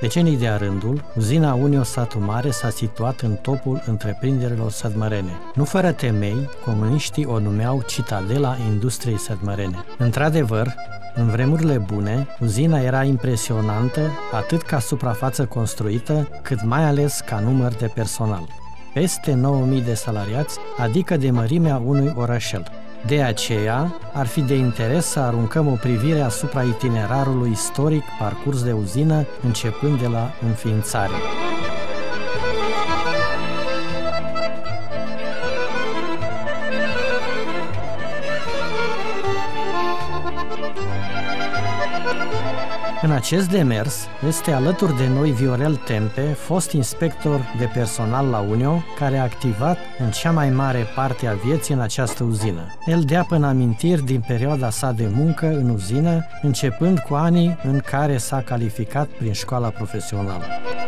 Decenii de-a rândul, uzina Unio Satu Mare s-a situat în topul întreprinderilor sădmărene. Nu fără temei, comuniștii o numeau citadela industriei sădmărene. Într-adevăr, în vremurile bune, uzina era impresionantă atât ca suprafață construită, cât mai ales ca număr de personal. Peste 9000 de salariați, adică de mărimea unui orășel. De aceea, ar fi de interes să aruncăm o privire asupra itinerarului istoric parcurs de uzină, începând de la înființare. În acest demers este alături de noi Viorel Tempe, fost inspector de personal la Unio, care a activat în cea mai mare parte a vieții în această uzină. El dea până amintiri din perioada sa de muncă în uzină, începând cu anii în care s-a calificat prin școala profesională.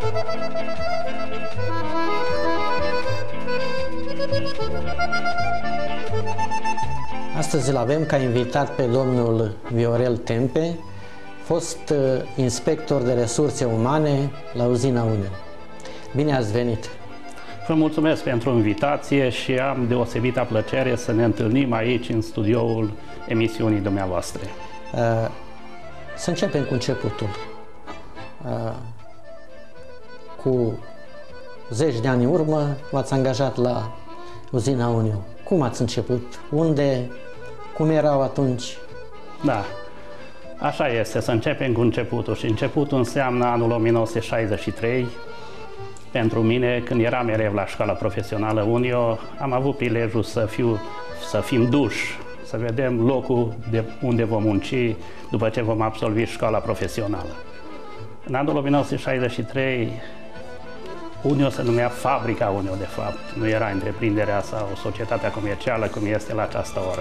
Astăzi îl avem ca invitat pe domnul Viorel Tempe, fost inspector de resurse umane la uzina Unio. Bine ați venit! Vă mulțumesc pentru invitație și am deosebită plăcere să ne întâlnim aici în studioul emisiunii dumneavoastră. Să începem cu începutul. Cu 10 de ani în urmă v-ați angajat la uzina Unio. Cum ați început? Unde? Cum erau atunci? Da. Așa este, să începem cu începutul și începutul înseamnă anul 1963. Pentru mine, când eram elev la școala profesională Unio, am avut prilejul să fim duși, să vedem locul de unde vom munci după ce vom absolvi școala profesională. În anul 1963, Unio se numea Fabrica Unio, de fapt, nu era întreprinderea sau societatea comercială cum este la această oră.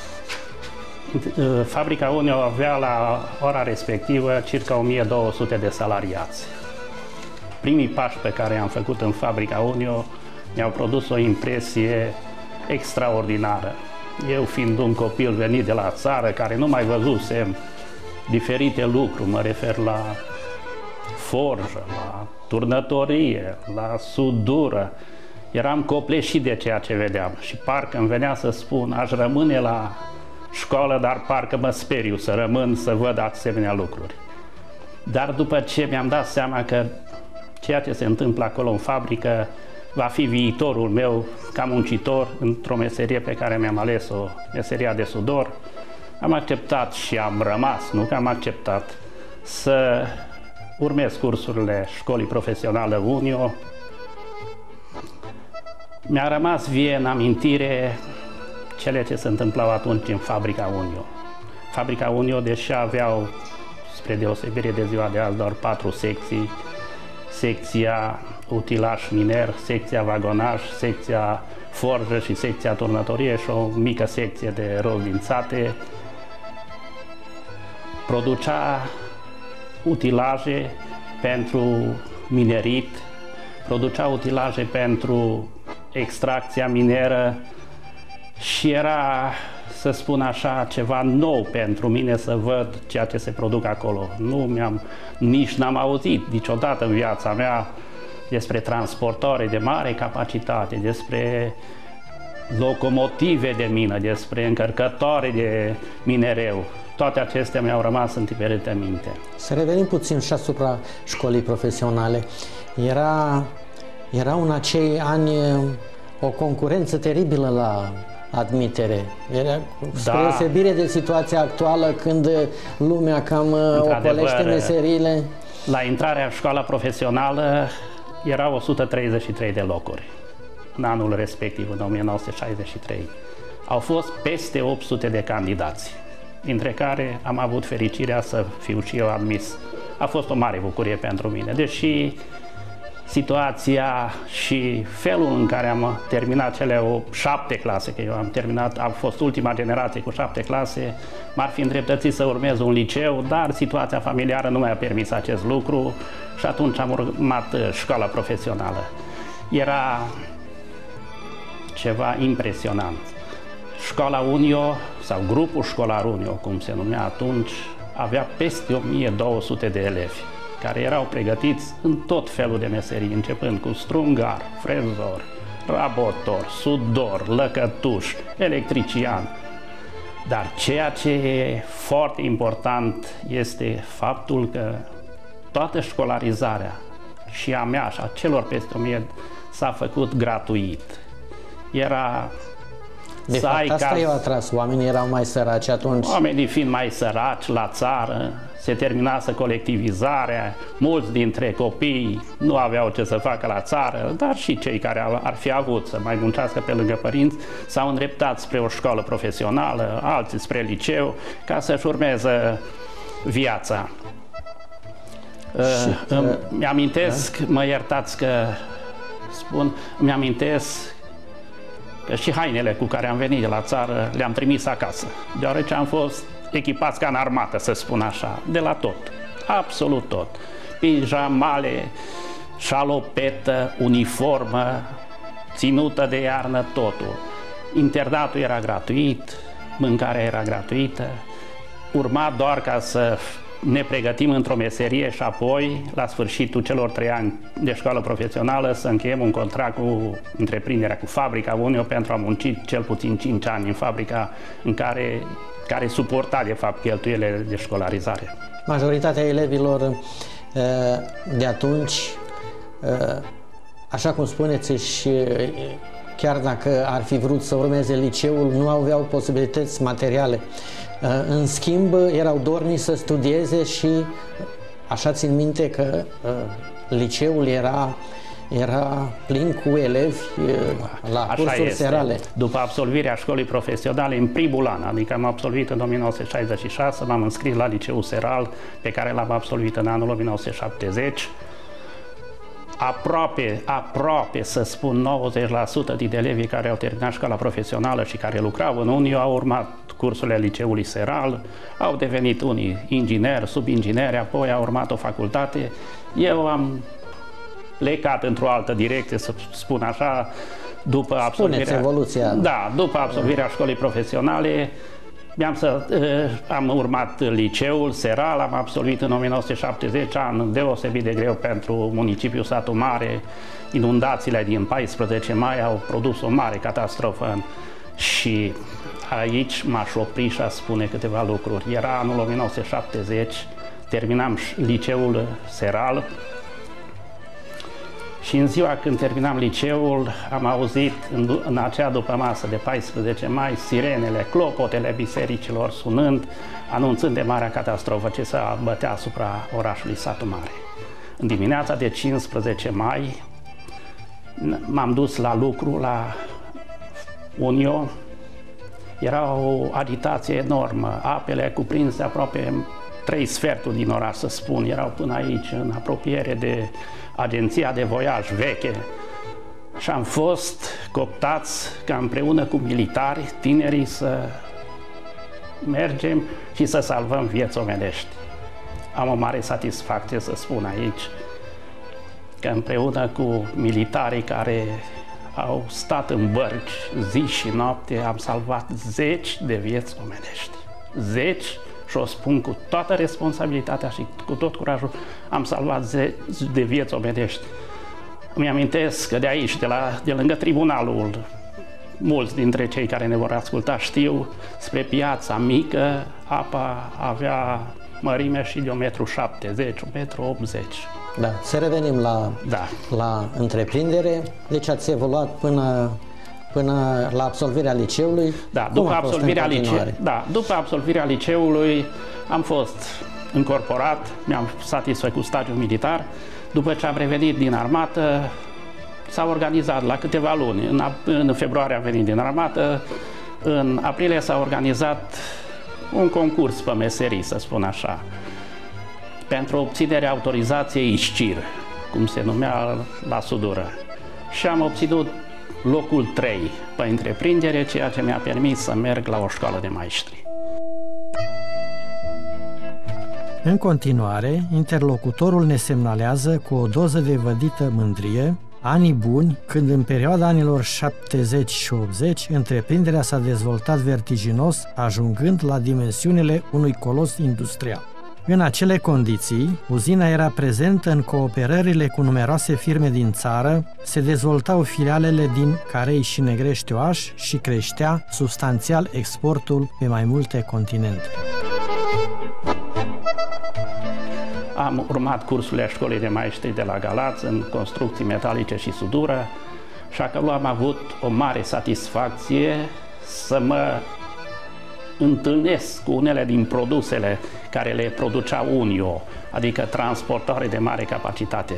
Fabrica Unio avea la ora respectivă circa 1200 de salariați. Primii pași pe care i-am făcut în Fabrica Unio mi-au produs o impresie extraordinară. Eu fiind un copil venit de la țară, care nu mai văzusem diferite lucruri, mă refer la forjă, la turnătorie, la sudură, eram copleșit de ceea ce vedeam și parcă îmi venea să spun, aș rămâne la școală, dar parcă mă speriu să rămân să văd asemenea lucruri. Dar după ce mi-am dat seama că ceea ce se întâmplă acolo în fabrică va fi viitorul meu ca muncitor într-o meserie pe care mi-am ales-o, meseria de sudor, am acceptat și am rămas, nu că am acceptat, să urmez cursurile școlii profesionale Unio. Mi-a rămas vie în amintire cele ce se întâmplau atunci în Fabrica Unio. Fabrica Unio, deși aveau, spre deosebire de ziua de azi, doar 4 secții, secția utilaj miner, secția vagonaj, secția forjă și secția turnătorie și o mică secție de rozdințate, producea utilaje pentru minerit, producea utilaje pentru extracția mineră și era, să spun așa, ceva nou pentru mine să văd ceea ce se produc acolo. Nici n-am auzit niciodată în viața mea despre transportoare de mare capacitate, despre locomotive de mină, despre încărcătoare de minereu. Toate acestea mi-au rămas întiperite minte. Să revenim puțin și asupra școlii profesionale. Era în acei ani o concurență teribilă la admitere. Era spre deosebire de situația actuală când lumea cam ocolește meseriile. La intrarea în școala profesională erau 133 de locuri în anul respectiv, în 1963. Au fost peste 800 de candidați, dintre care am avut fericirea să fiu și eu admis. A fost o mare bucurie pentru mine, deși situația și felul în care am terminat cele 7 clase, că eu am fost ultima generație cu 7 clase, m-ar fi îndreptățit să urmez un liceu, dar situația familiară nu mi-a permis acest lucru și atunci am urmat școala profesională. Era ceva impresionant. Școala Unio, sau grupul școlar Unio, cum se numea atunci, avea peste 1200 de elevi care erau pregătiți în tot felul de meserii, începând cu strungar, frezor, rabotor, sudor, lăcătuș, electrician. Dar ceea ce e foarte important este faptul că toată școlarizarea și a mea și a celor peste 1000 s-a făcut gratuit. Era... De fapt, asta i-a atras. Oamenii erau mai săraci atunci. Oamenii fiind mai săraci la țară, se terminase colectivizarea, mulți dintre copii nu aveau ce să facă la țară, dar și cei care ar fi avut să mai muncească pe lângă părinți s-au îndreptat spre o școală profesională, alții spre liceu, ca să-și urmeze viața. Mi-amintesc, mă iertați că spun, mi-amintesc că și hainele cu care am venit de la țară le-am trimis acasă, deoarece am fost echipați ca în armată, să spun așa, de la tot, absolut tot. Pijamale, șalopetă, uniformă, ținută de iarnă, totul. Internatul era gratuit, mâncarea era gratuită, urma doar ca să ne pregătim într-o meserie și apoi, la sfârșitul celor 3 ani de școală profesională, să încheiem un contract cu întreprinderea, cu fabrica Unio, pentru a munci cel puțin 5 ani în fabrica în care suporta, de fapt, cheltuielile de școlarizare. Majoritatea elevilor de atunci, așa cum spuneți, și chiar dacă ar fi vrut să urmeze liceul, nu aveau posibilități materiale. În schimb, erau dornici să studieze și așa țin minte că liceul era plin cu elevi la cursuri serale. După absolvirea școlii profesionale, în primul an, adică am absolvit în 1966, m-am înscris la liceul seral, pe care l-am absolvit în anul 1970. Aproape, să spun, 90% din elevii care au terminat școala profesională și care lucrau în Unio au urmat cursurile liceului seral, au devenit unii ingineri, subingineri, apoi au urmat o facultate. Eu am plecat într-o altă direcție, să spun așa, după absolvirea, evoluția. Da, după absolvirea școlii profesionale. Am urmat liceul seral, am absolvit în 1970, an deosebit de greu pentru municipiul Satu Mare. Inundațiile din 14 mai au produs o mare catastrofă și aici m-aș opri și a spune câteva lucruri. Era anul 1970, terminam liceul seral și în ziua când terminam liceul am auzit în acea dupămasă de 14 mai sirenele, clopotele bisericilor sunând, anunțând de marea catastrofă ce se abătea asupra orașului Satu Mare. În dimineața de 15 mai m-am dus la lucru la Unio. Era o agitație enormă, apele cuprinse aproape 3 sferturi din oraș, să spun, erau până aici, în apropiere de agenția de voiaj veche, și am fost cooptați ca împreună cu militari, tinerii, să mergem și să salvăm vieți omenești. Am o mare satisfacție să spun aici că împreună cu militarii care au stat în bărci zi și noapte am salvat 10 de vieți omenești. 10, și o spun cu toată responsabilitatea și cu tot curajul, am salvat 10 de vieți omenești. Îmi amintesc că de aici, de lângă tribunalul, mulți dintre cei care ne vor asculta știu, spre Piața Mică, apa avea mărime și de 1,70 m, 1,80 m. Da, să revenim la întreprindere. Deci ați evoluat până la absolvirea liceului. Da, după absolvirea liceului am fost încorporat, mi-am satisfăcut stagiul militar. După ce am revenit din armată, s-a organizat la câteva luni. În februarie am venit din armată, în aprilie s-a organizat un concurs pe meserii, să spun așa, pentru obținerea autorizației ISCIR, cum se numea la Sudură. Și am obținut locul 3 pe întreprindere, ceea ce mi-a permis să merg la o școală de maestri. În continuare, interlocutorul ne semnalează cu o doză de vădită mândrie anii buni, când în perioada anilor 70 și 80, întreprinderea s-a dezvoltat vertiginos, ajungând la dimensiunile unui colos industrial. În acele condiții, uzina era prezentă în cooperările cu numeroase firme din țară, se dezvoltau filialele din Carei și Negrești-Oaș și creștea substanțial exportul pe mai multe continente. Am urmat cursurile școlii de maestri de la Galați în construcții metalice și sudură și acolo am avut o mare satisfacție să mă întâlnesc cu unele din produsele care le producea Unio, adică transportoare de mare capacitate.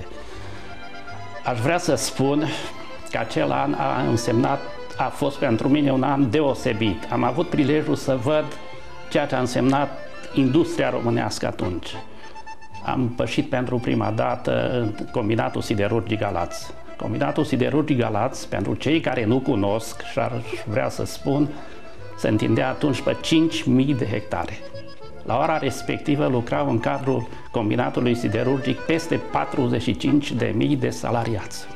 Aș vrea să spun că acel an a fost pentru mine un an deosebit. Am avut prilejul să văd ceea ce a însemnat industria românească atunci. Am pășit pentru prima dată în Combinatul Siderurgic Galați. Combinatul Siderurgic Galați, pentru cei care nu cunosc, și aș vrea să spun, se întindea atunci pe 5.000 de hectare. La ora respectivă lucrau în cadrul Combinatului Siderurgic peste 45.000 de salariați.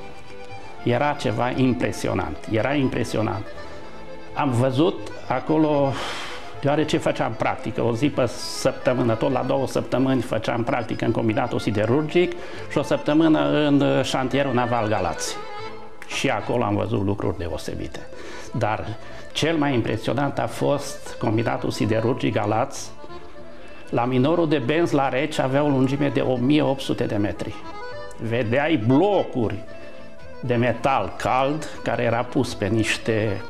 Era ceva impresionant, era impresionant. Am văzut acolo, deoarece făceam practică, o zi pe săptămână, tot la 2 săptămâni făceam practică în Combinatul Siderurgic și o săptămână în șantierul naval Galați. Și acolo am văzut lucruri deosebite. Dar cel mai impresionant a fost Combinatul Siderurgic Galați. La minorul de benzi la Reci avea o lungime de 1800 de metri. Vedeai blocuri de metal cald care era pus pe niște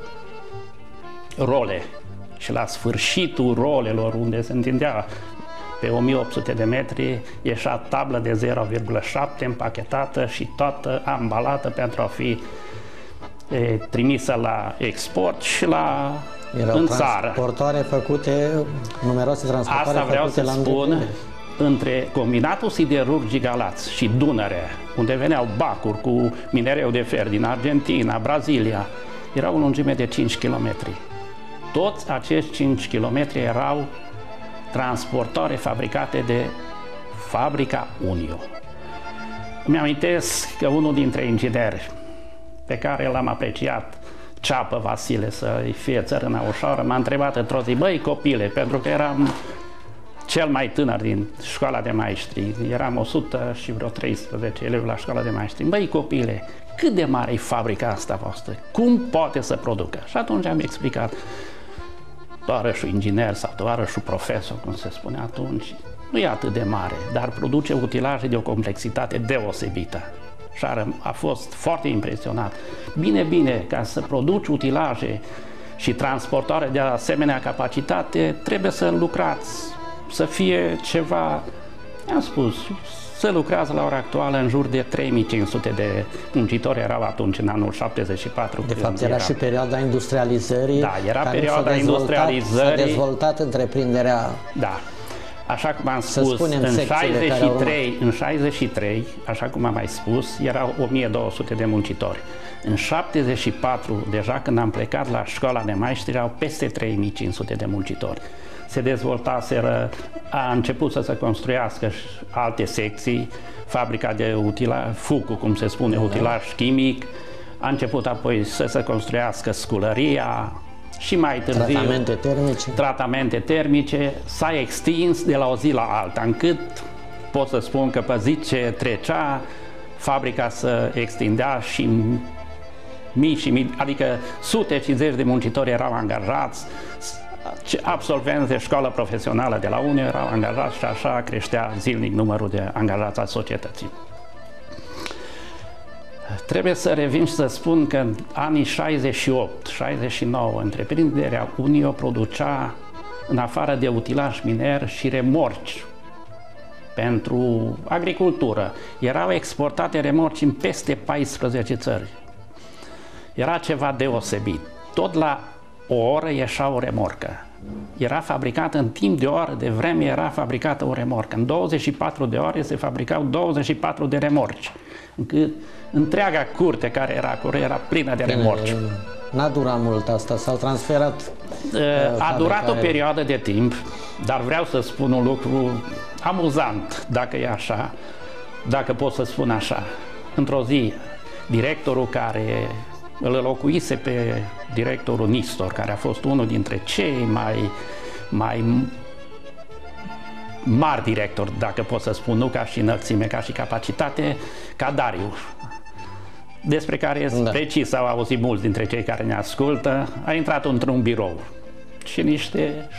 role și la sfârșitul rolelor, unde se întindea pe 1800 de metri, ieșea tablă de 0,7 împachetată și toată ambalată pentru a fi trimisă la export și în țară. Transportoare făcute, numeroase transportoare. Asta vreau să spun, între Combinatul Siderurgic Galați și Dunăre, unde veneau bacuri cu minereu de fer din Argentina, Brazilia, era o lungime de 5 km. Toți acești 5 km erau transportoare fabricate de fabrica Unio. Îmi amintesc că unul dintre ingineri pe care l-am apreciat, Ceapă Vasile, să-i fie țărâna ușoară, m-a întrebat într-o zi: băi copile, pentru că eram cel mai tânăr din școala de maestri, eram 113 elevi la școala de maestri, băi copile, cât de mare e fabrica asta voastră? Cum poate să producă? Și atunci am explicat: tovarășul inginer sau tovarășul profesor, cum se spune atunci, nu e atât de mare, dar produce utilaje de o complexitate deosebită. Și a fost foarte impresionat. Bine, ca să produci utilaje și transportare de asemenea capacitate, trebuie să lucrați, să fie ceva, am spus, să lucrează la ora actuală în jur de 3500 de muncitori erau atunci, în anul 74. De fapt, era și perioada industrializării. Da, era perioada industrializării. S-a dezvoltat întreprinderea. Da. Așa cum am spus, în 63, așa cum am mai spus, erau 1200 de muncitori. În 74, deja când am plecat la școala de maestri, erau peste 3500 de muncitori. Se dezvoltaseră, a început să se construiască alte secții, fabrica de utilaj, FUCU, cum se spune, utilaj chimic, a început apoi să se construiască sculăria, și mai târziu tratamente termice, s-a extins de la o zi la alta, încât pot să spun că pe zi ce trecea, fabrica se extindea și mii și mii, adică sute și zeci de muncitori erau angajați, absolvenți de școală profesională de la Unio erau angajați și așa creștea zilnic numărul de angajați al societății. Trebuie să revin și să spun că în anii 68-69 întreprinderea Unio producea, în afară de utilaj miner, și remorci pentru agricultură. Erau exportate remorci în peste 14 țări. Era ceva deosebit. Tot la o oră ieșea o remorcă. Era fabricată în timp de o oră de vreme, era fabricată o remorcă. În 24 de ore se fabricau 24 de remorci. Încât întreaga curte care era acolo era plină de remorci. N-a durat mult asta, s-au transferat. A durat o perioadă de timp, dar vreau să spun un lucru amuzant, dacă e așa, dacă pot să spun așa. Într-o zi, directorul care îl înlocuise pe directorul Nistor, care a fost unul dintre cei mai mari directori, dacă pot să spun, nu ca și înălțime, ca și capacitate, ca Dariu, despre care precis au auzit mulți dintre cei care ne ascultă. A intrat într-un birou și niște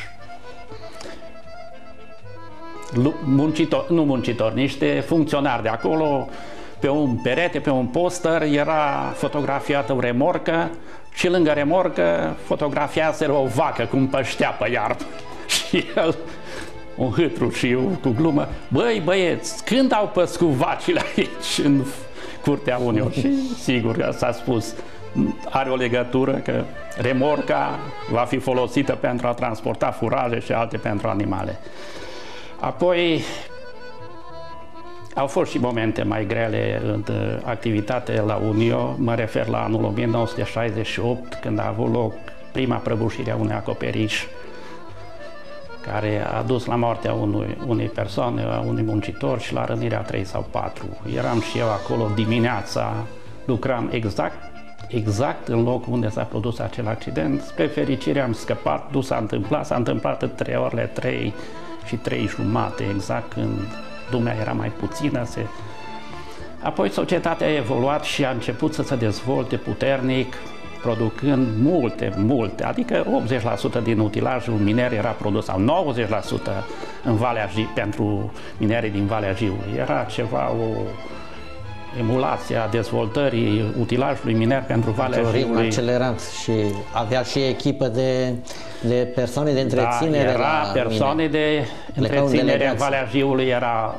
niște funcționari de acolo, pe un perete, pe un poster, era fotografiată o remorcă și lângă remorcă fotografiază o vacă cum păștea pe iarbă. Și el, un hâtru și eu cu glumă, băi băieți, când au păscut vacile aici în Curtea Unio? Și sigur că s-a spus, are o legătură că remorca va fi folosită pentru a transporta furaje și alte pentru animale. Apoi au fost și momente mai grele în activitate la Unio, mă refer la anul 1968, când a avut loc prima prăbușire a unui acoperiș care a dus la moartea unei persoane, a unui muncitor și la rănirea 3 sau 4. Eram și eu acolo dimineața, lucram exact în locul unde s-a produs acel accident. Spre fericire am scăpat, nu s-a întâmplat între orele 3 și 3 jumate, exact când lumea era mai puțină. Apoi societatea a evoluat și a început să se dezvolte puternic, producând multe, adică 80% din utilajul miner era produs, sau 90% în Valea pentru minerii din Valea Jiului. Era ceva, o emulație a dezvoltării utilajului miner pentru Valea Jiului. Accelerat și avea și echipă de persoane de întreținere. Da, era persoane de întreținere în Valea Jiului, era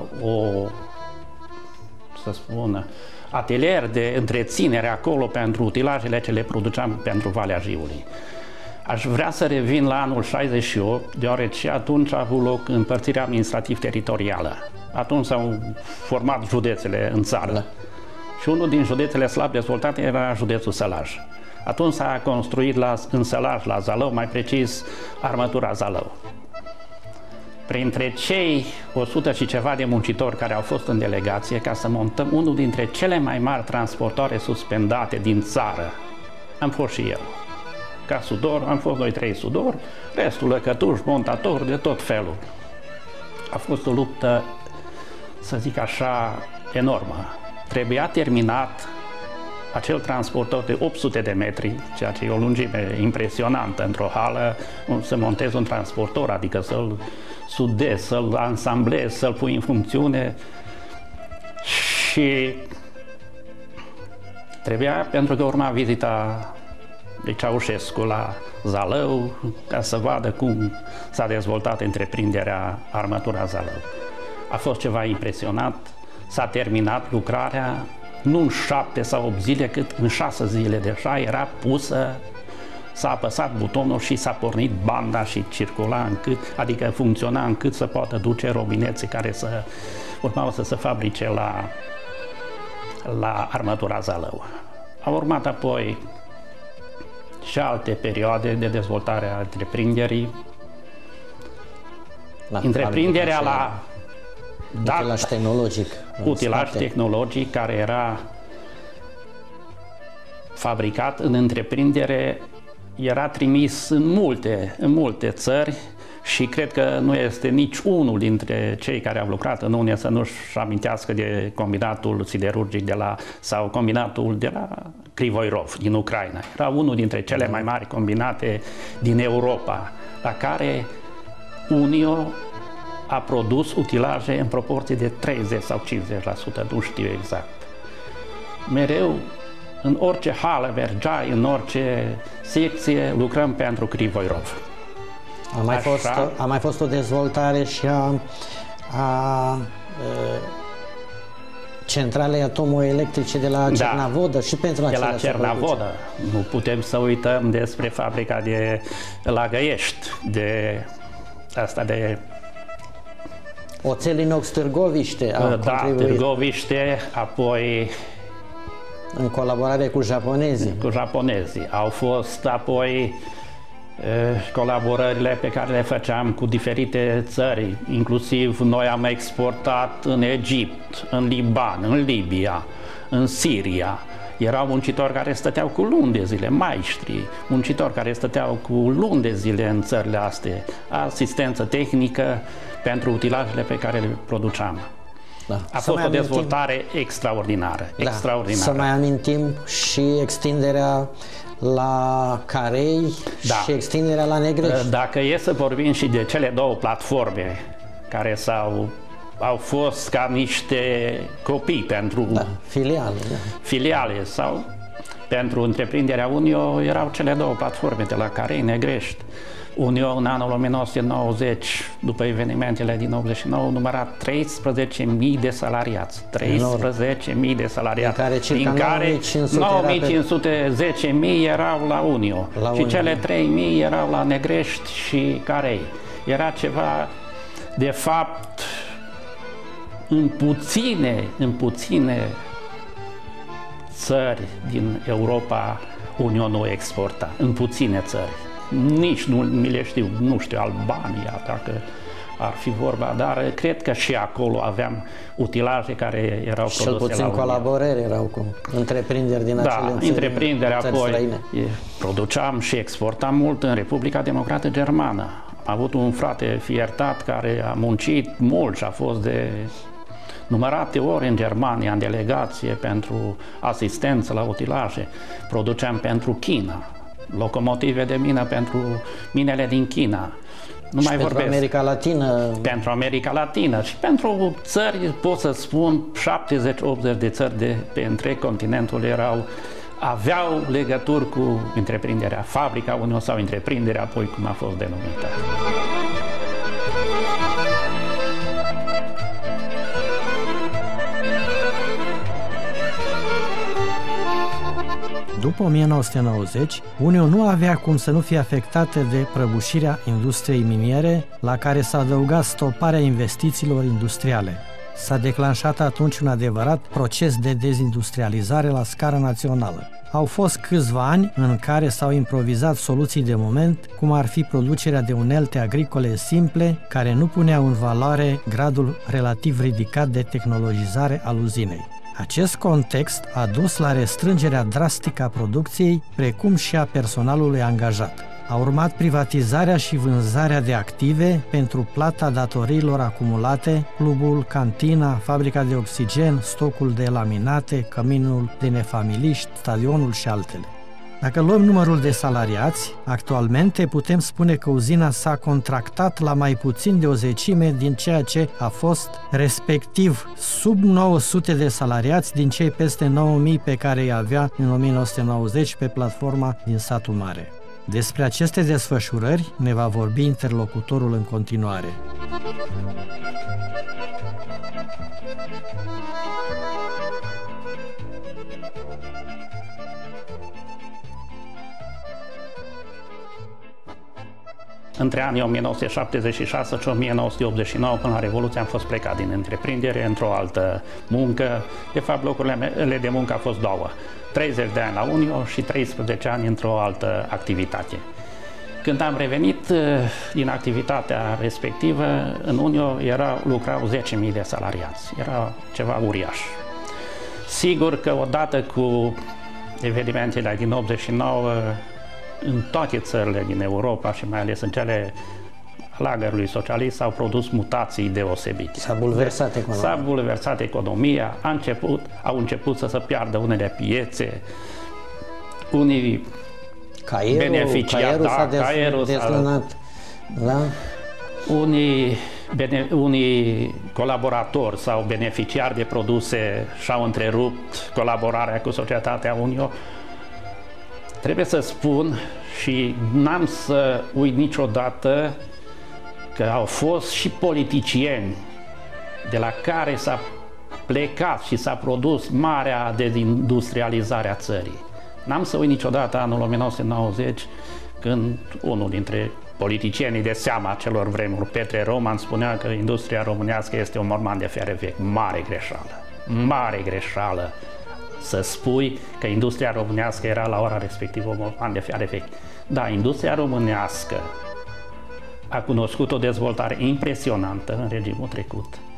atelier de întreținere acolo pentru utilajele ce le produceam pentru Valea Jiului. Aș vrea să revin la anul 68, deoarece atunci a avut loc împărțirea administrativ-teritorială. Atunci s-au format județele în țară. Da. Și unul din județele slab dezvoltate era județul Sălaj. Atunci s-a construit în Sălaj, la Zalău, mai precis, armătura Zalău. Printre cei 100 și ceva de muncitori care au fost în delegație ca să montăm unul dintre cele mai mari transportoare suspendate din țară, am fost și eu. Ca sudor, am fost 2-3 sudori, restul lăcătuși, montatori, de tot felul. A fost o luptă, să zic așa, enormă. Trebuia terminat acel transportor de 800 de metri, ceea ce e o lungime impresionantă într-o hală, să montezi un transportor, adică să-l sudezi, să-l ansamblezi, să-l pui în funcțiune. Și trebuia, pentru că urma vizita de Ceaușescu la Zalău, ca să vadă cum s-a dezvoltat întreprinderea armătura Zalău. A fost ceva impresionant, s-a terminat lucrarea, nu în 7 sau 8 zile, cât în 6 zile deja era pusă, s-a apăsat butonul și s-a pornit banda și circula adică funcționa încât să poată duce robineții care urmau să se fabrice la armătura Zalău. Au urmat apoi și alte perioade de dezvoltare a întreprinderii. Întreprinderea la utilaj tehnologic. Utilaj tehnologic care era fabricat în întreprindere, era trimis în multe țări și cred că nu este nici unul dintre cei care au lucrat în Unie să nu-și amintească de combinatul siderurgic sau combinatul de la Krivoirov din Ucraina. Era unul dintre cele mai mari combinate din Europa, la care Unio a produs utilaje în proporție de 30 sau 50%, nu știu exact. Mereu, în orice hală mergeai, în orice secție, lucrăm pentru Krivoirov. A mai fost o dezvoltare și a centralei atomoelectrice de la Cernavodă și pentru de la Cernavodă. Nu putem să uităm despre fabrica de la Găiești, de oțel inox Târgoviște. Târgoviște, apoi în colaborare cu japonezii. Cu japonezii. Au fost apoi colaborările pe care le făceam cu diferite țări, inclusiv noi am exportat în Egipt, în Liban, în Libia, în Siria. Erau muncitori care stăteau cu luni de zile, maestri, muncitori care stăteau cu luni de zile în țările astea, asistență tehnică pentru utilajele pe care le produceam. Da. A fost o dezvoltare extraordinară. Să mai amintim și extinderea la Carei și extinderea la Negrești. Dacă e să vorbim și de cele două platforme care au fost ca niște copii pentru filiale sau pentru întreprinderea Unio, erau cele două platforme de la Carei, Negrești. Unio în anul 1990, după evenimentele din 89, număra 13.000 de salariați. 13.000 de salariați, din care 9.510.000 erau la Unio și cele 3.000 erau la Negrești și Carei. Era ceva, de fapt, în puține țări din Europa Unio nu exporta, în puține țări. Nici nu le știu, nu știu, Albania, dacă ar fi vorba, dar cred că și acolo aveam utilaje care erau produse la Unio. Cel puțin colaborări erau cu întreprinderi din acele țări. Întreprinderi, apoi produceam și exportam mult în Republica Democrată Germană. Am avut un frate fiertat care a muncit mult și a fost de numărate ori în Germania, în delegație pentru asistență la utilaje. Produceam pentru China, locomotive de mină pentru minele din China. Nu mai vorbesc. Pentru America Latină. Pentru America Latină și pentru țări, pot să spun, 70-80 de țări de pe întreg continentul aveau legături cu întreprinderea Fabrica Unio sau întreprinderea, apoi cum a fost denumită. După 1990, Unio nu avea cum să nu fie afectată de prăbușirea industriei miniere, la care s-a adăugat stoparea investițiilor industriale. S-a declanșat atunci un adevărat proces de dezindustrializare la scară națională. Au fost câțiva ani în care s-au improvizat soluții de moment, cum ar fi producerea de unelte agricole simple, care nu puneau în valoare gradul relativ ridicat de tehnologizare al uzinei. Acest context a dus la restrângerea drastică a producției, precum și a personalului angajat. A urmat privatizarea și vânzarea de active pentru plata datoriilor acumulate, clubul, cantina, fabrica de oxigen, stocul de laminate, căminul de nefamiliști, stadionul și altele. Dacă luăm numărul de salariați, actualmente putem spune că uzina s-a contractat la mai puțin de o zecime din ceea ce a fost, respectiv sub 900 de salariați din cei peste 9000 pe care îi avea în 1990 pe platforma din Satul Mare. Despre aceste desfășurări ne va vorbi interlocutorul în continuare. Între anii 1976 și 1989, până la Revoluție, am fost plecat din întreprindere într-o altă muncă. De fapt, locurile mele de muncă au fost două. 30 de ani la Unio și 13 ani într-o altă activitate. Când am revenit din activitatea respectivă, în Unio lucrau 10.000 de salariați. Era ceva uriaș. Sigur că odată cu evenimentele din 89, în toate țările din Europa și mai ales în cele lagărului socialist s-au produs mutații deosebite. S-a bulversat economia. S-a bulversat economia, au început să se piardă unele piețe, unii Caierul s-a dezlănat. Da? Unii colaboratori sau beneficiari de produse și-au întrerupt colaborarea cu societatea Unio. Trebuie să spun și n-am să uit niciodată că au fost și politicieni de la care s-a plecat și s-a produs marea dezindustrializare a țării. N-am să uit niciodată anul 1990 când unul dintre politicienii de seama acelor vremuri, Petre Roman, spunea că industria românească este un morman de fiare vechi. Mare greșeală! Mare greșeală! Să spui că industria românească era la ora respectivă un morman de fiare vechi. Da, industria românească a cunoscut o dezvoltare impresionantă în regimul trecut,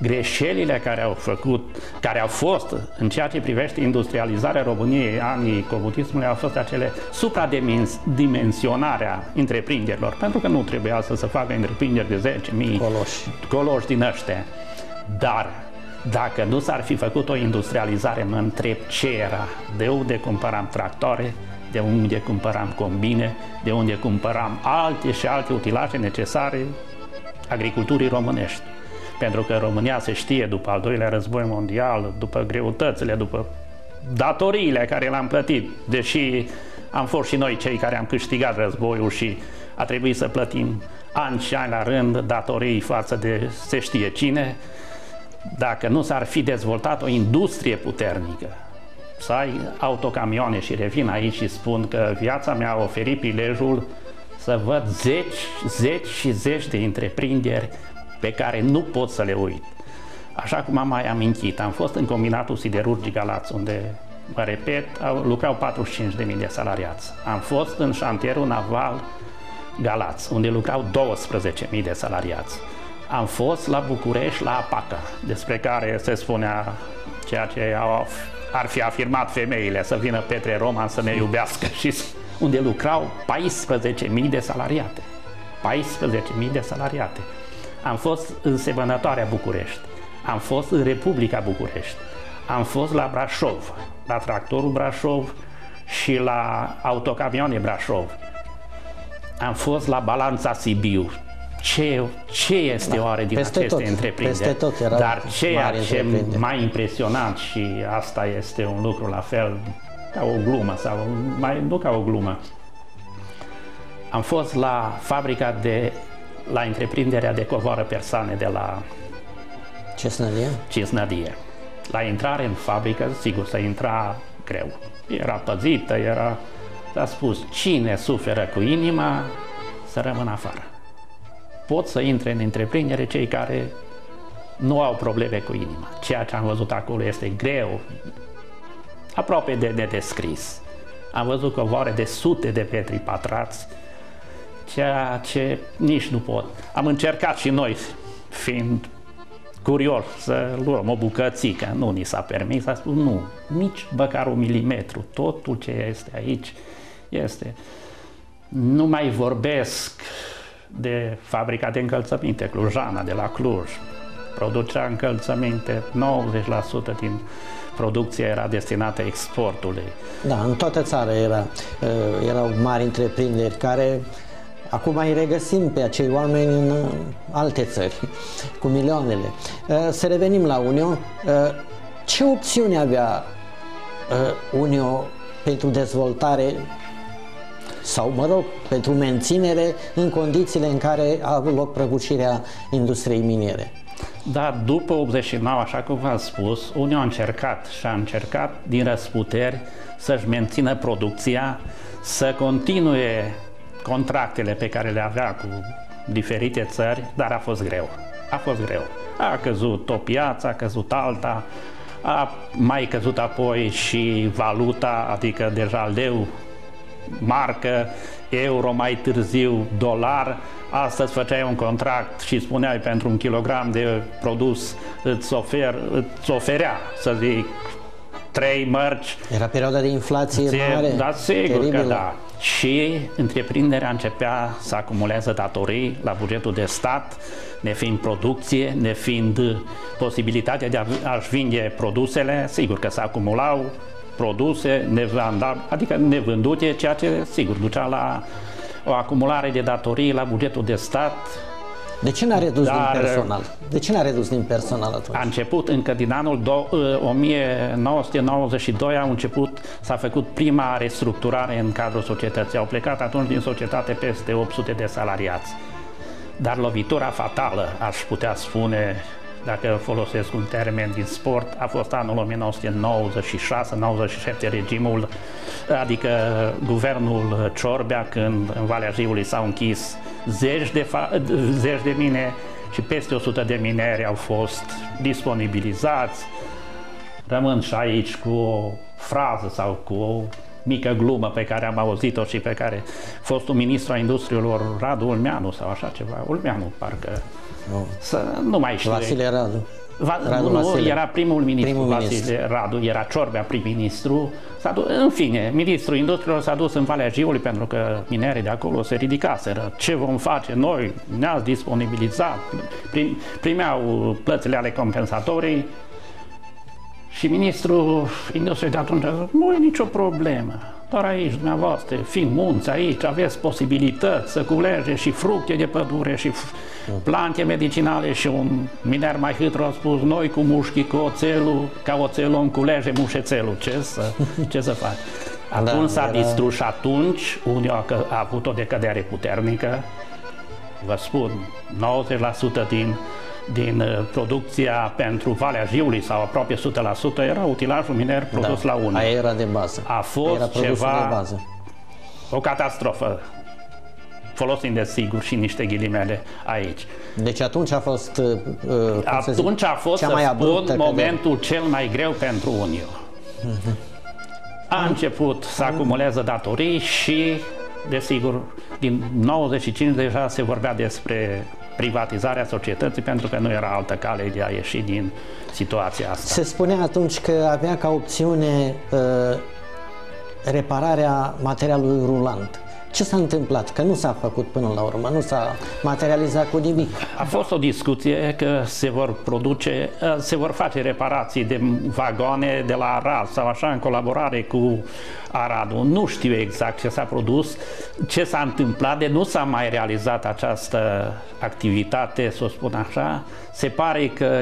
greșelile care au fost în ceea ce privește industrializarea României anii comunismului au fost acele supradimensionarea întreprinderilor, pentru că nu trebuia să se facă întreprinderi de 10.000 coloși din ăștia. Dar dacă nu s-ar fi făcut o industrializare, mă întreb ce era, de unde cumpăram tractoare, de unde cumpăram combine, de unde cumpăram alte și alte utilaje necesare agriculturii românești. Pentru că România se știe, după al doilea război mondial, după greutățile, după datoriile care le-am plătit, deși am fost și noi cei care am câștigat războiul și a trebuit să plătim ani și ani la rând datorii față de se știe cine, dacă nu s-ar fi dezvoltat o industrie puternică, să ai autocamioane, și revin aici și spun că viața mea a oferit prilejul să văd zeci și zeci de întreprinderi pe care nu pot să le uit. Așa cum am mai amintit, am fost în combinatul siderurgic Galați, unde, mă repet, lucrau 45.000 de salariați. Am fost în șantierul naval Galați, unde lucrau 12.000 de salariați. Am fost la București, la APACA, despre care se spunea ceea ce ar fi afirmat femeile, să vină Petre Roman să ne iubească, și unde lucrau 14.000 de salariate. 14.000 de salariate. Am fost în Semănătoarea București, am fost în Republica București, am fost la Brașov, la Tractorul Brașov și la Autocamioane Brașov. Am fost la Balanța Sibiu. Ce este oare din aceste întreprinderi? Dar ceea ce m-a impresionat, și asta este un lucru la fel ca o glumă, sau nu ca o glumă, am fost la fabrica la întreprinderea de covoară persoane de la Cisnădie. La intrare în fabrică, sigur, să intra greu. Era păzită, s-a spus, cine suferă cu inima să rămână afară. Pot să intre în întreprindere cei care nu au probleme cu inima. Ceea ce am văzut acolo este greu, aproape de nedescris. Am văzut covoare de sute de metri pătrați, ceea ce nici nu pot. Am încercat și noi, fiind curios, să luăm o bucățică. Nu ni s-a permis, a spus nu, nici măcar 1 milimetru. Totul ce este aici este. Nu mai vorbesc de fabrica de încălțăminte Clujana, de la Cluj. Producea încălțăminte, 90% din producția era destinată exportului. Da, în toată țara erau mari întreprinderi care acum îi regăsim pe acei oameni în alte țări, cu milioanele. Să revenim la Unio. Ce opțiuni avea Unio pentru dezvoltare sau, mă rog, pentru menținere în condițiile în care a avut loc prăbușirea industriei miniere? Da, după 89, așa cum v-am spus, Unio a încercat din răsputeri să-și mențină producția, să continue contractele pe care le avea cu diferite țări, dar a fost greu. A fost greu. A căzut o piață, a căzut alta, a mai căzut apoi și valuta, adică deja leu, marcă, euro, mai târziu dolar. Astăzi făceai un contract și spuneai pentru 1 kilogram de produs îți oferea, să zic, 3 mărci. Era perioada de inflație mare. Da, sigur că da. Și întreprinderea începea să acumuleze datorii la bugetul de stat, nefiind producție, nefiind posibilitatea de a-și vinde produsele. Sigur că se acumulau produse adică nevândute, ceea ce sigur ducea la o acumulare de datorii la bugetul de stat. De ce n-a redus din personal? De ce n-a redus din personal atunci? A început încă din anul 1992, s-a făcut prima restructurare în cadrul societății. Au plecat atunci din societate peste 800 de salariați. Dar lovitura fatală, aș putea spune, dacă folosesc un termen din sport, a fost anul 1996-97, regimul, adică guvernul Ciorbea, când în Valea Jiului s-au închis zeci de mine și peste 100 de mineri au fost disponibilizați. Rămân și aici cu o frază sau cu o mică glumă pe care am auzit-o și pe care fostul ministru al industriilor, Radu Ulmeanu sau așa ceva, Ulmeanu parcă, să nu mai știu. Vasile Radu. Era primul ministru, Vasile Radu, era Ciorbea prim-ministru. În fine, ministrul industriilor s-a dus în Valea Jiului pentru că minerii de acolo se ridicaseră. Ce vom face noi? Ne-ați disponibilizat, primeau plățile ale compensatorii și ministrul industriei de atunci a zis, nu e nicio problemă. Doar aici, dumneavoastră, fiind munți aici, aveți posibilități să culegeți și fructe de pădure și plante medicinale. Și un miner mai hâtru a spus, noi cu mușchii, cu oțelul, ca oțelul îmi culege mușețelul. Ce să fac? Atunci s-a distrus și atunci unii a avut o decădere puternică. Vă spun, 90% din producția pentru Valea Jiului sau aproape 100% era utilajul miner produs la Unio. Aia era de bază. A fost ceva, o catastrofă, folosind desigur și niște ghilimele aici. Deci atunci a fost, atunci a fost, să spun, momentul cel mai greu pentru Unio. A început să acumuleze datorii și, desigur, din 95 deja se vorbea despre privatizarea societății, pentru că nu era altă cale de a ieși din situația asta. Se spunea atunci că avea ca opțiune repararea materialului rulant. Ce s-a întâmplat? Că nu s-a făcut până la urmă, nu s-a materializat cu nimic. A fost o discuție că se vor face reparații de vagoane de la Arad sau așa, în colaborare cu Aradul. Nu știu exact ce s-a produs, ce s-a întâmplat, de nu s-a mai realizat această activitate, să o spun așa. Se pare că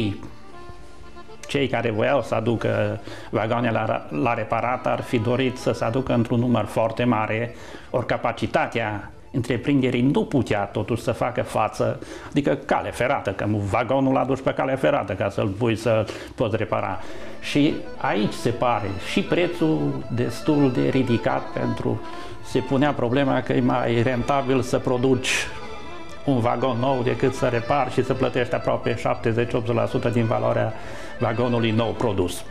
cei care voiau să aducă vagoane la reparat ar fi dorit să se aducă într-un număr foarte mare, ori capacitatea întreprinderii nu putea totuși să facă față, adică cale ferată, că vagonul l-a dus pe cale ferată ca să-l pui să poți repara. Și aici se pare și prețul destul de ridicat, se punea problema că e mai rentabil să produci un vagon nou decât să repari și să plătești aproape 70-80% din valoarea vagonului nou produs.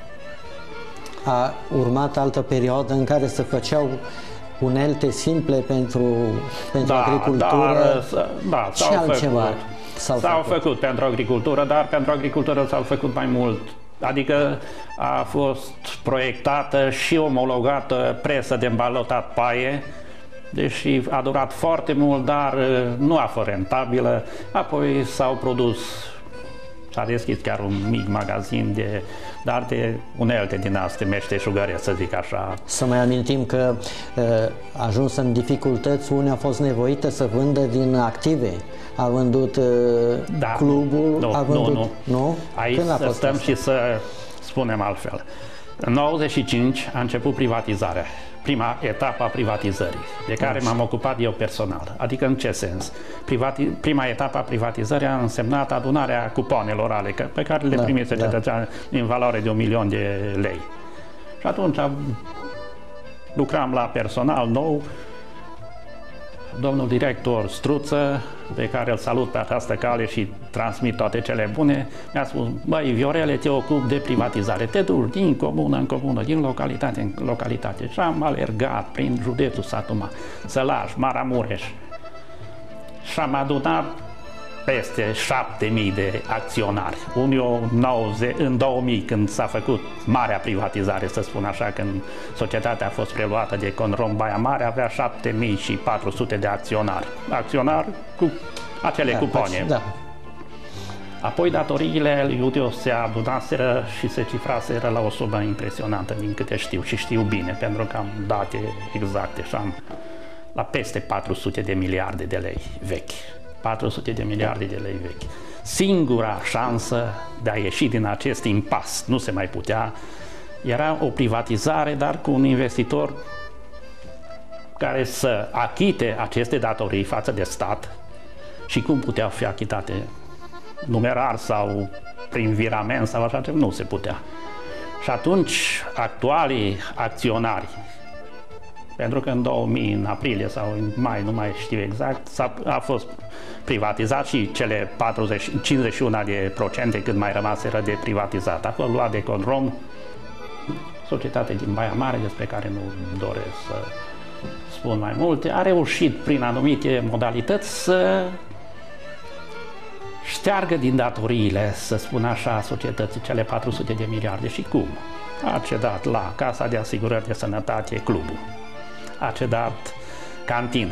A urmat altă perioadă în care se făceau unelte simple pentru agricultură. Ce altceva s-au făcut pentru agricultură, dar pentru agricultură s-au făcut mai mult. Adică a fost proiectată și omologată presă de îmbalotat paie, deși a durat foarte mult, dar nu a fost rentabilă. Apoi s-a deschis chiar un mic magazin de unelte din astea meșteșugăre, să zic așa. Să mai amintim că ajuns în dificultăți, unii au fost nevoite să vândă din active. A vândut clubul, Nu? Aici să stăm și să spunem altfel. În 95 a început privatizarea. Prima etapă a privatizării, de care m-am ocupat eu personal. Adică în ce sens? Prima etapă a privatizării a însemnat adunarea cupoanelor pe care le primise cetățeanul în valoare de 1.000.000 de lei. Și atunci lucram la personal nou. Domnul director Struță, pe care îl salut pe această cale și transmit toate cele bune, mi-a spus: băi, Viorele, te ocup de privatizare, te duci din comună în comună, din localitate în localitate. Și am alergat prin județul Satu Mare, Sălaș, Maramureș și am adunat peste 7.000 de acționari. În 2000, când s-a făcut marea privatizare, să spun așa, când societatea a fost preluată de Conrom Baia Mare, avea 7.400 de acționari. Acționari cu acele cupoane. Apoi datoriile lui Iudiu se adunaseră și se cifraseră la o sumă impresionantă, din câte știu, și știu bine, pentru că am date exacte și am la peste 400 de miliarde de lei vechi. 400 de miliarde de lei vechi. Singura șansă de a ieși din acest impas, nu se mai putea, era o privatizare, dar cu un investitor care să achite aceste datorii față de stat. Și cum puteau fi achitate? Numerar sau prin virament sau așa ceva? Nu se putea. Și atunci actualii acționari, pentru că în 2000, în aprilie sau în mai, nu mai știu exact, a fost privatizat și cele 51% cât mai rămaseră de privatizat. A fost luat de Conrom, societate din Baia Mare, despre care nu doresc să spun mai multe. A reușit prin anumite modalități să șteargă din datoriile, să spun așa, societății cele 400 de miliarde. Și cum? A cedat la Casa de Asigurări de Sănătate clubul, a cedat cantina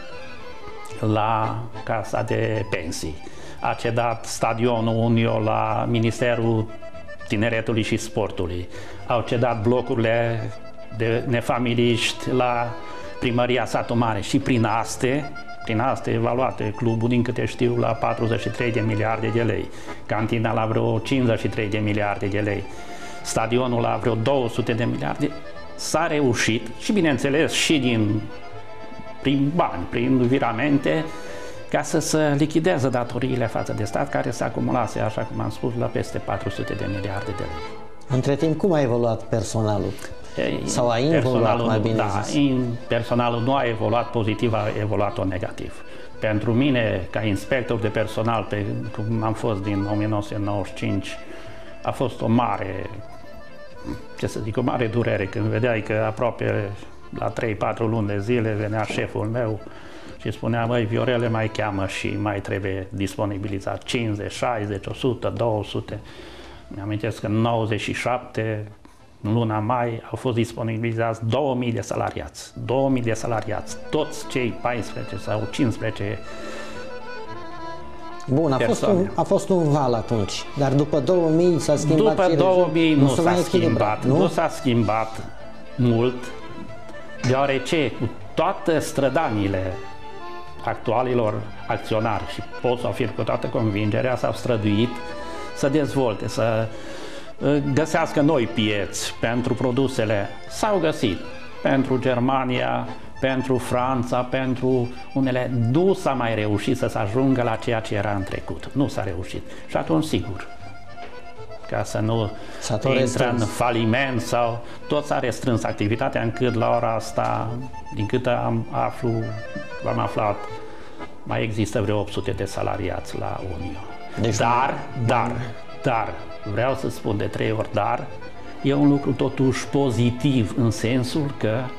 la Casa de Pensii, a cedat stadionul Unio la Ministerul Tineretului și Sportului, au cedat blocurile de nefamiliști la Primăria Satu Mare și prin astea evaluate clubul, din câte știu, la 43 de miliarde de lei, cantina la vreo 53 de miliarde de lei, stadionul la vreo 200 de miliarde. S-a reușit și, bineînțeles, și prin bani, prin viramente, ca să se lichideze datoriile față de stat, care se acumulase, așa cum am spus, la peste 400 de miliarde de lei. Între timp, cum a evoluat personalul? Sau a involuat, mai bine zis? Personalul nu a evoluat pozitiv, a evoluat negativ. Pentru mine, ca inspector de personal, cum am fost din 1995, a fost o mare, o mare durere când vedeai că aproape la 3-4 luni de zile venea șeful meu și spunea: măi, Viorele, mai cheamă și mai trebuie disponibilizat 50, 60, 100, 200. Mi-amintesc că în 97, în luna mai, au fost disponibilizați 2000 de salariați. 2000 de salariați, toți cei 14 sau 15. Bun, a fost un val atunci, dar după 2000 s-a schimbat. După 2000 nu s-a schimbat, nu s-a schimbat mult, deoarece cu toate strădanile actualilor acționari, și pot să afirm cu toată convingerea, s-au străduit să dezvolte, să găsească noi pieți pentru produsele. S-au găsit pentru Germania, pentru Franța, pentru unele. Nu s-a mai reușit să se ajungă la ceea ce era în trecut. Nu s-a reușit. Și atunci, sigur, ca să nu intră în faliment sau tot s-a restrâns activitatea, încât la ora asta, din câte am aflat, mai există vreo 800 de salariați la Unio. Deci dar, vreau să spun de 3 ori dar, e un lucru totuși pozitiv în sensul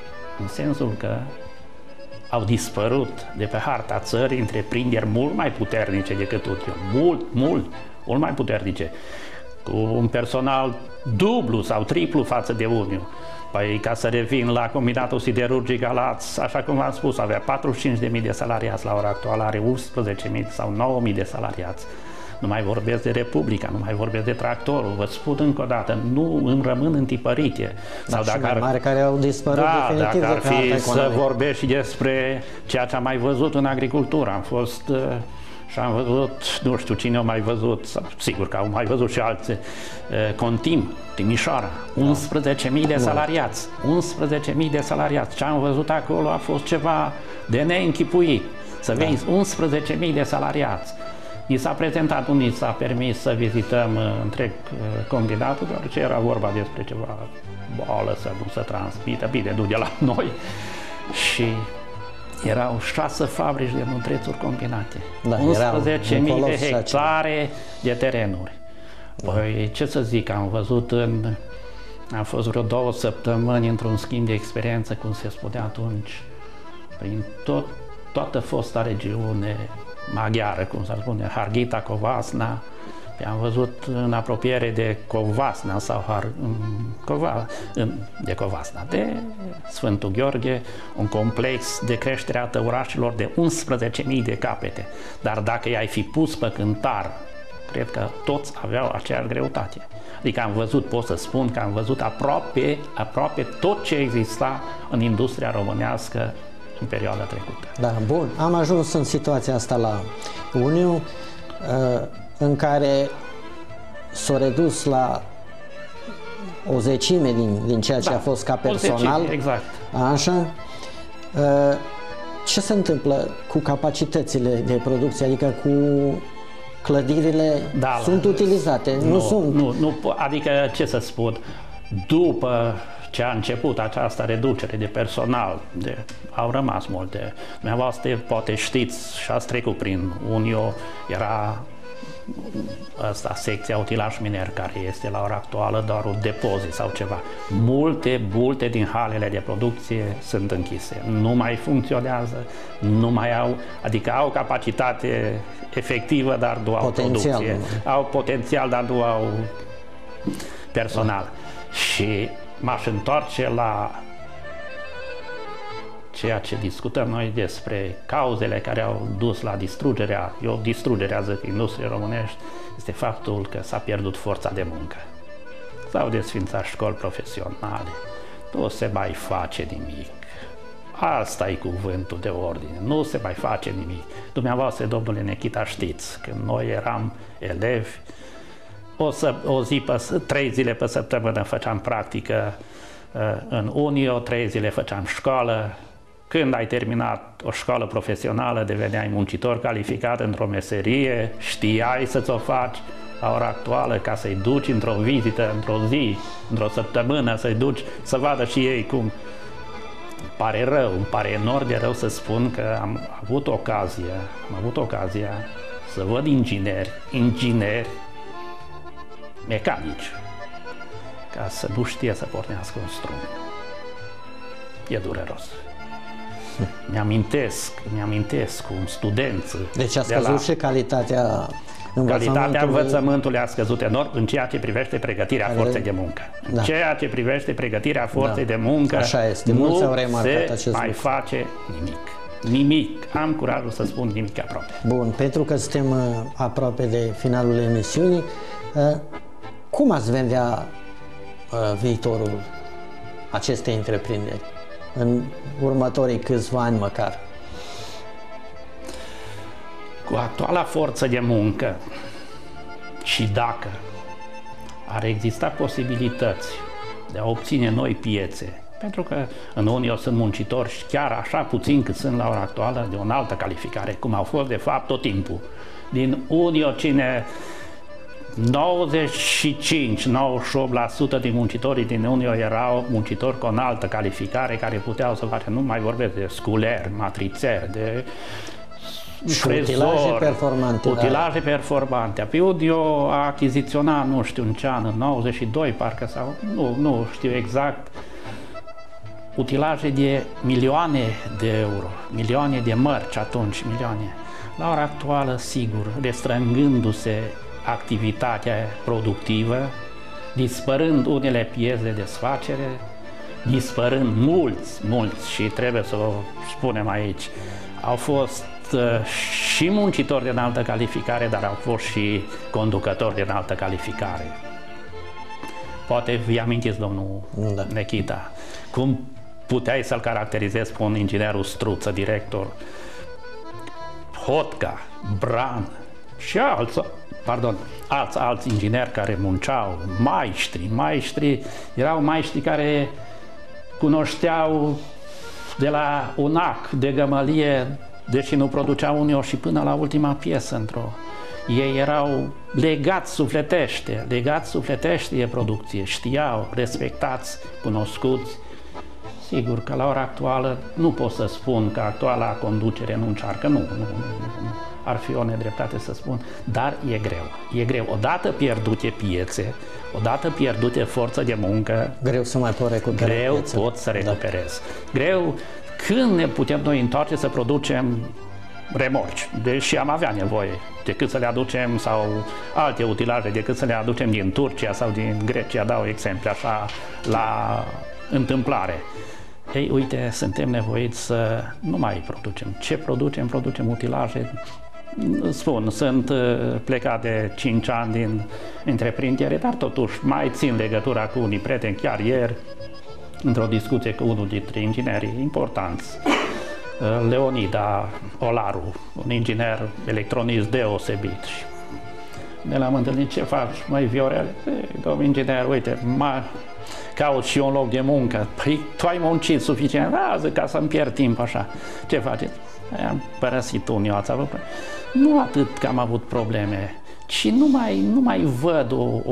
că au dispărut de pe harta țării întreprinderi mult mai puternice decât Unio, mult mai puternice, cu un personal dublu sau triplu față de Unio. Păi, ca să revin la Combinatul Siderurgic Galați, așa cum v-am spus, avea 45.000 de salariați, la ora actuală are 11.000 sau 9.000 de salariați. Nu mai vorbesc de Republica, nu mai vorbesc de Tractorul, vă spun încă o dată, nu îmi rămân întipărite. Sau dacă mari care au dispărut definitiv dacă ar fi să vorbești și despre ceea ce am mai văzut în agricultură. Am fost și am văzut, nu știu cine a mai văzut, sigur că au mai văzut și alții, Contim, Timișoara, 11.000 de salariați, 11.000 de salariați. Ce am văzut acolo a fost ceva de neînchipuit. Să vezi, 11.000 de salariați. Ni s-a prezentat, ni s-a permis să vizităm întreg combinatul, deoarece era vorba despre ceva boală să nu se transmită, bine, nu de la noi. Și erau 6 fabrici de nutrețuri combinate, 11.000 de hectare de terenuri. Păi, ce să zic, am fost vreo 2 săptămâni într-un schimb de experiență, cum se spunea atunci, prin toată fosta regiune maghiară, cum se spune, Harghita, Covasna. Am văzut în apropiere de Covasna sau de Sfântul Gheorghe, un complex de creștere a orașelor de 11.000 de capete. Dar dacă i-ai fi pus pe cântar, cred că toți aveau aceeași greutate. Adică am văzut, pot să spun că am văzut aproape tot ce exista în industria românească în perioada trecută. Da, bun. Am ajuns în situația asta la Unio, în care s-a redus la o zecime din ceea ce a fost ca personal. Exact. Așa. Ce se întâmplă cu capacitățile de producție, adică cu clădirile? Sunt utilizate? Nu sunt? Adică, ce să spun, după ce a început această reducere de personal, au rămas multe. Dumneavoastră poate știți și ați trecut prin Unio, era secția utilaj miner, care este la ora actuală doar un depozit sau ceva. Multe din halele de producție sunt închise. Nu mai funcționează, nu mai au, adică au capacitate efectivă, dar nu au producție. Au potențial, dar nu au personal. Și m-aș întoarce la ceea ce discutăm noi despre cauzele care au dus la distrugerea, zic, industriei românești, este faptul că s-a pierdut forța de muncă. S-au desfințat școli profesionale, nu se mai face nimic. Asta e cuvântul de ordine, nu se mai face nimic. Dumneavoastră, domnule Nechita, știți, când noi eram elevi, 3 zile pe săptămână făceam practică în Unio, 3 zile făceam școală. Când ai terminat o școală profesională, deveneai muncitor calificat într-o meserie, știai să-ți o faci. La ora actuală, ca să-i duci într-o vizită, într-o zi, într-o săptămână, să-i duci să vadă și ei cum. Îmi pare rău, îmi pare enorm de rău să spun că am avut ocazia să văd ingineri mecanici, ca să nu știe să pornească un strum. E dureros. Mi-amintesc cum studenți. Deci a scăzut și calitatea învățământului a scăzut enorm în ceea ce privește pregătirea forței de muncă. În ceea ce privește pregătirea forței de muncă, așa este. nu se mai face nimic. Am curajul să spun nimic aproape. Bun, pentru că suntem aproape de finalul emisiunii, cum ați vedea viitorul acestei întreprinderi în următorii câțiva ani măcar? Cu actuala forță de muncă și dacă ar exista posibilități de a obține noi piețe, pentru că în Unio sunt muncitori și chiar așa puțin cât sunt la ora actuală de o înaltă calificare, cum au fost de fapt tot timpul. Din Unio 95-98% din muncitorii din Unio erau muncitori cu o înaltă calificare care puteau să facă, nu mai vorbesc de sculeri, matrițeri, de utilaje performante. Utilaje performante. Pe Unio a achiziționat, nu știu în ce an, în 92 parcă, sau nu știu exact, utilaje de milioane de euro, milioane de mărci atunci, milioane. La ora actuală, sigur, restrângându-se activitatea productivă, dispărând unele piețe de desfacere, dispărând mulți, și trebuie să o spunem aici, au fost și muncitori de înaltă calificare, dar au fost și conducători de înaltă calificare. Poate vi amintiți, domnul Nechita, cum puteai să-l caracterizezi pe un inginer Ustruță, director, Hotca, Bran și alți ingineri care munceau, maestri, erau maestri care cunoșteau de la UNAC, de gămălie, deși nu produceau Unio, și până la ultima piesă ei erau legați sufletește de producție, știau, respectați, cunoscuți. Sigur că la ora actuală nu pot să spun că actuala conducere nu încearcă, nu. Ar fi o nedreptate să spun, dar e greu. Odată pierdute piețe, odată pierdute forță de muncă, greu să mai pot recupera. Greu pot să recuperez. Greu când ne putem noi întoarce să producem remorci, deși am avea nevoie decât să le aducem, sau alte utilaje, decât să le aducem din Turcia sau din Grecia, dau exemple așa la întâmplare. Ei, uite, suntem nevoiți să nu mai producem. Ce producem? Producem utilaje. Spun, sunt plecat de 5 ani din întreprindere, dar totuși mai țin legătura cu unii prieteni. Chiar ieri, într-o discuție cu unul dintre inginerii importanți, Leonida Olaru, un inginer electronist deosebit. Ne l-am întâlnit: ce faci, măi Viorel? Domn inginer, uite, caut și eu un loc de muncă. Păi, tu ai muncit suficient? Zic, ca să-mi pierd timp așa. Ce faceți? Am părăsit Unioața. Nu atât că am avut probleme, ci nu mai văd o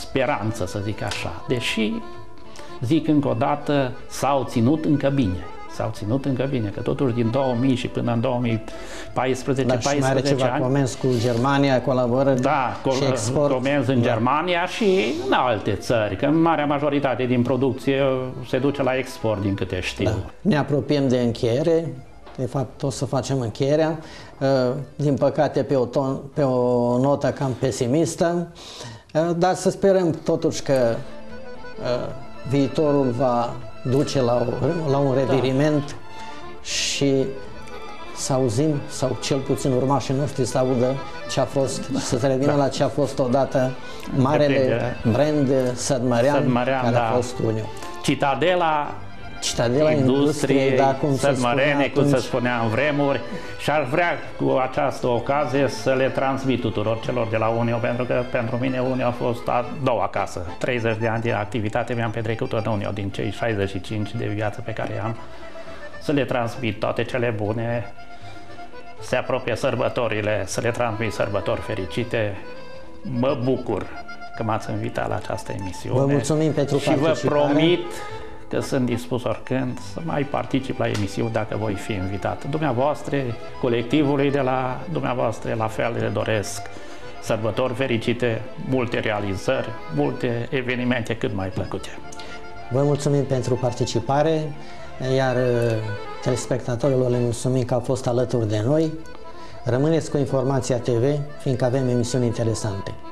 speranță, să zic așa. Deși, zic încă o dată, s-au ținut încă bine. S-au ținut încă bine, că totuși din 2000 și până în 2014, da, și mai are ceva ani, comenzi cu Germania, colaborări și export. Comenzi în Germania și în alte țări, că marea majoritate din producție se duce la export, din câte știu. Da. Ne apropiem de încheiere, de fapt o să facem încheierea, din păcate pe o notă cam pesimistă, dar să sperăm totuși că viitorul va duce la un reviriment, și să auzim, sau cel puțin urmașii noștri să audă ce a fost, să se revină la ce a fost odată marele brand sădmărean care a fost Unio. Citadela industriei, da, sădmărene, cum se spunea în vremuri, și aș vrea cu această ocazie să le transmit tuturor celor de la Unio, pentru că pentru mine Unio a fost a doua casă. 30 de ani de activitate mi-am petrecut în Unio, din cei 65 de viață pe care am, să le transmit toate cele bune. Se apropie sărbătorile, să le transmit sărbători fericite. Mă bucur că m-ați invitat la această emisiune. Vă mulțumim pentru participare. Și vă promit că sunt dispus oricând să mai particip la emisiuni dacă voi fi invitat. Dumneavoastră, colectivului de la dumneavoastră, la fel le doresc sărbători fericite, multe realizări, multe evenimente cât mai plăcute. Vă mulțumim pentru participare, iar telespectatorilor le mulțumim că au fost alături de noi. Rămâneți cu Informația TV, fiindcă avem emisiuni interesante.